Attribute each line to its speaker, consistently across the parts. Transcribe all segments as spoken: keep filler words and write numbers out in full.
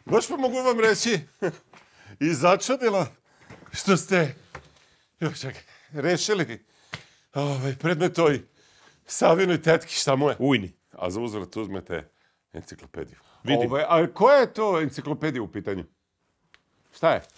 Speaker 1: baš pa mogu vam reći i začudilo što ste, jo, čekaj, rešili ovaj, predmet toj Savinoj tetki, šta mu je?
Speaker 2: Ujni.
Speaker 1: A za uzvrat uzmete enciklopediju.
Speaker 2: Vidim.
Speaker 1: Ovaj, a koja je to enciklopedija u pitanju? Šta je?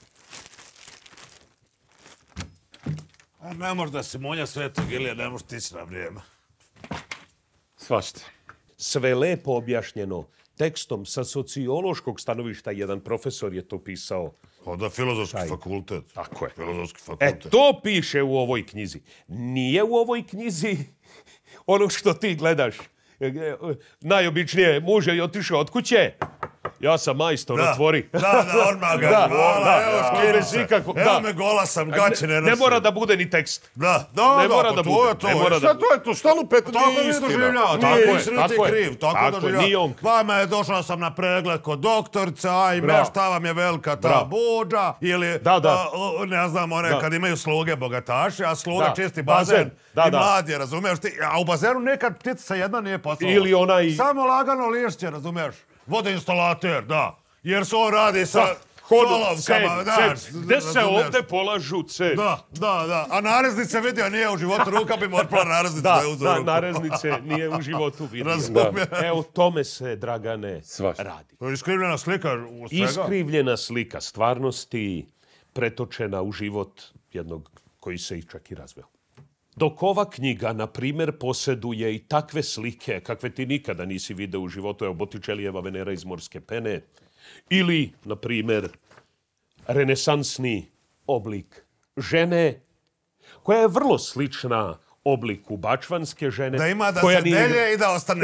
Speaker 3: A ne može da se Monja Svetog Ilija, ne može tići na vrijeme.
Speaker 1: Svašta.
Speaker 2: Sve lepo objašnjeno tekstom sa sociološkog stanovišta. Jedan profesor je to pisao.
Speaker 3: Onda Filozofski fakultet.
Speaker 2: Tako je.
Speaker 3: Filozofski fakultet.
Speaker 2: E, to piše u ovoj knjizi. Nije u ovoj knjizi ono što ti gledaš. Najobičnije, muž je otišao od kuće. Ja sam majstor, otvori.
Speaker 3: Da, da, odmah ga. Hvala, evo skiri se. Evo me gola sam, gaće ne nosim.
Speaker 2: Ne mora da bude ni tekst.
Speaker 3: Da, da,
Speaker 2: da,
Speaker 3: to je to.
Speaker 1: Šta to je to? Šta lupet?
Speaker 3: Tako mi doživljava. Tako je, tako je. Kriv, tako doživljava. Vama je, došao sam na pregled kod doktorice, ajme, šta vam je velika ta buđa. Ili, ne znam, one kad imaju sluge bogataši, a sluga čisti bazen i mlad je, razumiješ ti? A u bazenu nekad ptica jedna nije poslala.
Speaker 2: Ili onaj...
Speaker 3: Samo lagano lišće, razumiješ? Vodoinstalater, da. Jer se on radi sa solovkama, da.
Speaker 2: Gde se ovdje polažu cevi?
Speaker 3: Da, da, da. A nareznice vidio nije u životu, ruka bi mu otpala nareznice da je uzeo ruku.
Speaker 2: Da, nareznice nije u životu vidio. Evo, tome se, Dragane, radi.
Speaker 3: To je iskrivljena slika u svega.
Speaker 2: Iskrivljena slika stvarnosti, pretočena u život jednog koji se i čak i razveo. Dok ova knjiga, na primjer, posjeduje i takve slike kakve ti nikada nisi video u životu, evo Botticellijeva Venera iz morske pene, ili, na primjer, renesansni oblik žene, koja je vrlo slična obliku bačvanske žene.
Speaker 3: Da ima da se delje i da ostane.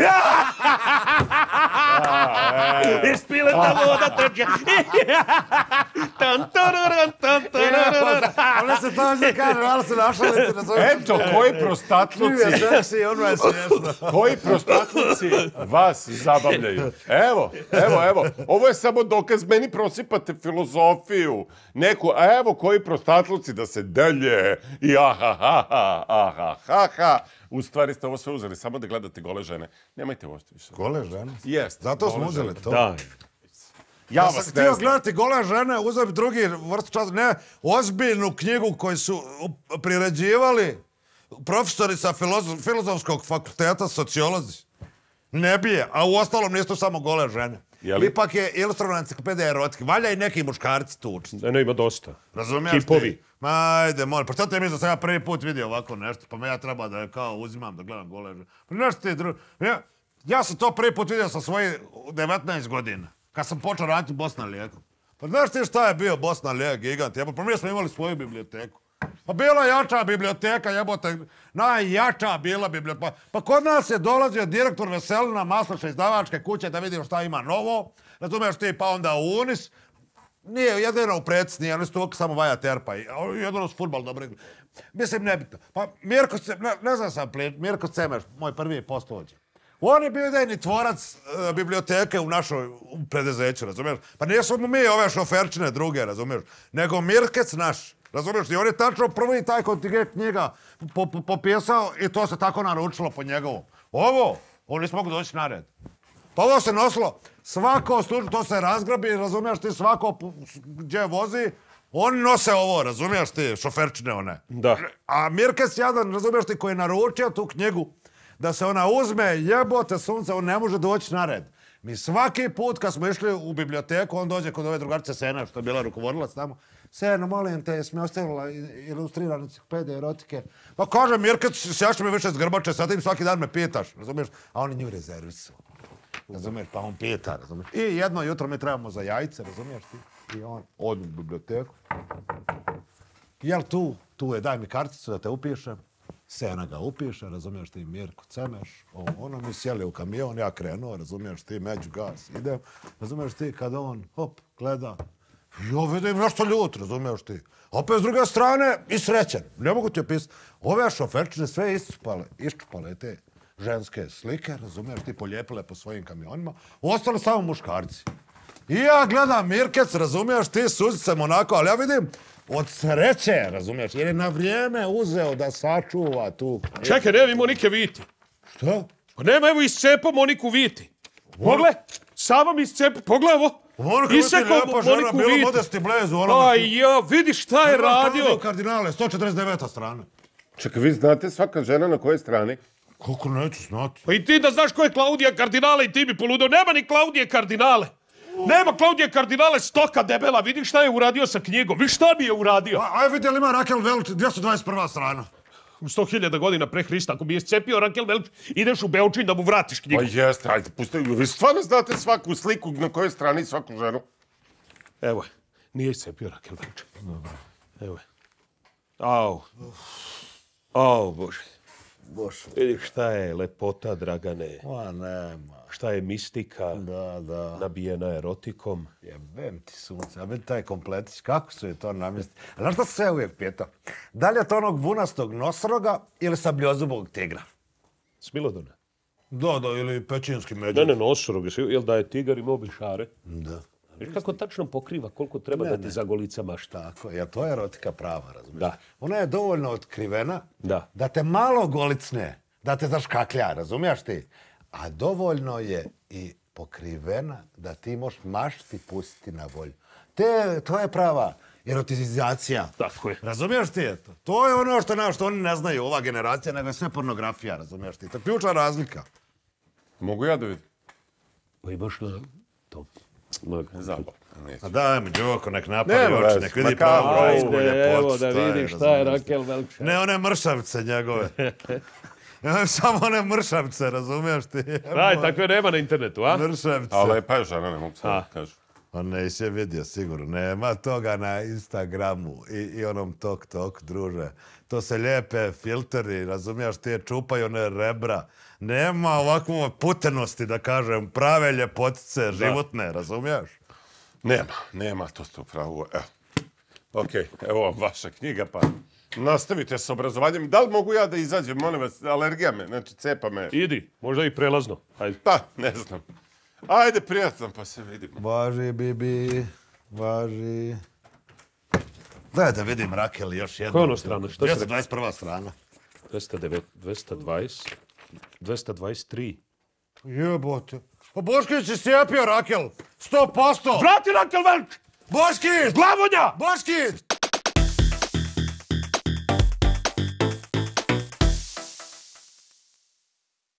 Speaker 2: Ispileta voda teče.
Speaker 3: Ali se to ovdje kaže, malo se našaliti.
Speaker 1: Eto, koji prostatluci... Koji prostatluci vas zabavljaju. Evo, evo, evo. Ovo je samo dokaz, meni prosipate filozofiju. Neku, a evo koji prostatluci da se delje i aha, ha, ha, aha, ha, ha. U stvari ste ovo sve uzeli, samo da gledate gole žene. Nemajte ovo više.
Speaker 3: Gole žene?
Speaker 1: Jest.
Speaker 3: Zato smo uzeli to.
Speaker 2: Da.
Speaker 3: Ja vas sam htio gledati gole žene, uzeli drugi vrst časa, ne, ozbiljnu knjigu koju su priređivali profesori sa filozofskog fakulteta, sociolozi. Ne bije, a u ostalom nisu samo gole žene. Ipak je ilustrovana enciklopedija erotike. Valja i neki muškarci tu učiti.
Speaker 2: Ne, ima dosta.
Speaker 3: Razumiješ
Speaker 2: Kipovi.
Speaker 3: Ma, ajde, molim. Pa što te mi da sam ja prvi put vidio ovako nešto, pa me ja treba da kao uzimam, da gledam gole žene. Pa nešto ti drugo. Ja sam to prvi put vidio sa svojih devetnaest godina. Kad sam počeo raditi u Bosna Lijeku. Pa znaš ti šta je bio Bosna Lijek, gigant? Pa mi smo imali svoju biblioteku. Pa bila jača biblioteka, jebote, najjača bila biblioteka. Pa kod nas je dolazio direktor Veselina, Maslaša izdavačke kuće da vidio šta ima novo. Razumiješ ti, pa onda u Unis. Nije, jedino u Prec, nije, oni su uvijek samo Vaja Terpa. Jedino su futbal dobro igra. Mislim, nebitno. Pa Mirko, ne znam sam, Mirko Cemeš, moj prvi poslovođa. On je bio idejni tvorac biblioteke u našoj preduzeću, razumiješ? Pa nisu mi ove šoferčine druge, razumiješ? Nego Mirkec naš. Razumiješ, i on je tačno prvi taj kontingent knjiga popisao i to se tako naručilo po njegovom. Ovo, on nismo mogu doći na red. Pa ovo se nosilo, svako služba, to se razgrabi, razumiješ ti, svako gdje vozi, oni nose ovo, razumiješ ti, šoferčine one.
Speaker 2: Da.
Speaker 3: A Mirkec jadan, razumiješ ti, koji je naručio tu knjigu, da se ona uzme, jebote sunce, on ne može doći na red. Mi svaki put kad smo išli u biblioteku, on dođe kod ove drugarice Sena, što je bila rukovodilac tamo. Sena, molim te, jesi mi ostavila ilustrirane enciklopedije erotike? Pa kaže, Mirkec, sjaši me više zgrbače, sad im svaki dan me pitaš, razumiješ? A oni nju rezervisu. Razumiješ, pa on pita, razumiješ? I jedno jutro mi trebamo za jajce, razumiješ ti? I on odi u biblioteku. Jel tu? Tu je, daj mi karticu da te upišem. Sena ga upiše, razumiješ ti, Mirko Cemeš, ono mi sjeli u kamion, ja krenuo, razumiješ ti, među gas, idem, razumiješ ti, kad on, hop, gleda, jo, vidim nešto ljut, razumiješ ti, opet s druge strane i srećen, ne mogu ti opisati, ove šoferčine sve ispale, iščupale te ženske slike, razumiješ ti, polijepile po svojim kamionima, ostali samo muškarci. I ja gledam Mirkec, razumiješ ti, suzicam onako, ali ja vidim, od sreće, razumiješ, jer je na vrijeme uzeo da sačuva tu...
Speaker 2: Čekaj, nema i Monike Viti.
Speaker 3: Šta?
Speaker 2: Pa nema, evo iscepo Moniku Viti. Pogle, Sava mi iscepo, pogle ovo.
Speaker 3: Ono kako ti lijepa žena, bilo Modesti Blezu.
Speaker 2: Aj ja, vidiš šta je radio.
Speaker 3: Kardinale, sto četrdeset deveta strana.
Speaker 1: Čekaj, vi znate svaka žena na kojoj strani?
Speaker 3: Kako neću znati?
Speaker 2: Pa i ti da znaš ko je Klaudija Kardinale i ti bi poludeo. Nema ni Klaudije Kardinale. Nema Klaudije Kardinale, stoka debela. Vidiš šta je uradio sa knjigom. Viš šta mi je uradio.
Speaker 3: Aj vidi li ima Rakel Velč, dvjesto dvadeset prva strana.
Speaker 2: sto hiljada godina pre Hrista. Ako bi je scepio Rakel Velč, ideš u Beočin da mu vratiš knjigu.
Speaker 1: Pa jeste, ajde, pusti. Vi stvarno znate svaku sliku na kojoj strani svaku ženu?
Speaker 2: Evo je. Nije iscepio Rakel Velč. Evo je. Au. Au, Bože.
Speaker 3: Bože.
Speaker 2: Vidiš šta je lepota, Dragane.
Speaker 3: Ma nema.
Speaker 2: Šta je mistika.
Speaker 3: Da, da.
Speaker 2: Nabijena erotikom.
Speaker 3: Jebem ti sunce, a vidi taj kompletić, kako su je to namjestili. Znaš što se ja uvijek pitao? Da li je to onog vunastog nosoroga ili sabljozubog tigra?
Speaker 2: Smilodona.
Speaker 3: Da, da, ili pećinski među.
Speaker 2: Ne, ne, nosorog. Jel da je tigar imao bi šare?
Speaker 3: Da.
Speaker 2: Viš kako tačno pokriva, koliko treba da ti zagolica mašta.
Speaker 3: Tako, jer to je erotika prava, razumiješ?
Speaker 2: Da.
Speaker 3: Ona je dovoljno otkrivena
Speaker 2: Da.
Speaker 3: da te malo golicne, da te zaškaklja, razumiješ ti? A dovoljno je i pokrivena da ti možeš mašti pustiti na volju. Te, to je prava erotizacija.
Speaker 2: Tako je.
Speaker 3: Razumiješ ti to? To je ono što, što oni ne znaju, ova generacija, nego je sve pornografija, razumiješ ti? To je ključna razlika.
Speaker 1: Mogu ja da vidim?
Speaker 2: Pa imaš na to.
Speaker 1: Zabavno.
Speaker 3: A daj mi Đoko, nek napali
Speaker 1: Nema
Speaker 3: oči,
Speaker 1: veze,
Speaker 3: nek vidi
Speaker 1: ma
Speaker 3: pravu
Speaker 1: kao,
Speaker 3: rajsku
Speaker 2: Ajde,
Speaker 3: ljepotu.
Speaker 2: evo da vidiš šta je Rakel Velč.
Speaker 3: Ne one mršavice njegove. Samo one mršavice, razumiješ ti?
Speaker 2: Aj, takve nema na internetu, a?
Speaker 3: Mršavice.
Speaker 1: A lepa je žena, ne mogu sad kažu.
Speaker 3: Pa nisi je vidio, sigurno. Nema toga na Instagramu i, i onom tok tok, druže. To se lijepe filteri, razumiješ, ti je čupaju one rebra. Nema ovakve putenosti, da kažem, prave ljepotice, životne, razumiješ?
Speaker 1: Nema, nema, to ste upravo. Evo. Okej, evo vam vaša knjiga, pa nastavite s obrazovanjem. Da li mogu ja da izađem, molim vas, alergija me, znači cepa me.
Speaker 2: Idi, možda i prelazno. Ajde.
Speaker 1: Pa, ne znam. Ajde, prijatno, pa se vidimo.
Speaker 3: Važi, Bibi, važi. Daj da vidim Rakel još jednom.
Speaker 2: Koja je ono strana? Šta si
Speaker 3: dvjesto dvadeset prva strana.
Speaker 2: dvesta devet, dvesta dvadeset, dvesta dvadeset tri.
Speaker 3: Jebote. Pa Boškić je sjepio Rakel. Sto posto.
Speaker 2: Vrati Rakel Velč!
Speaker 3: Boškić!
Speaker 2: Glavonja!
Speaker 3: Boškić!